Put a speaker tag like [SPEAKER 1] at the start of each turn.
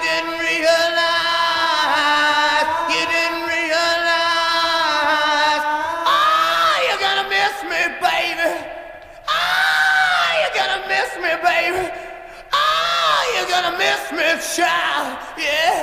[SPEAKER 1] didn't realize, you didn't realize. Oh, you're gonna miss me, baby. Oh, you're gonna miss me, baby. Oh, you're gonna miss me, child. Yeah.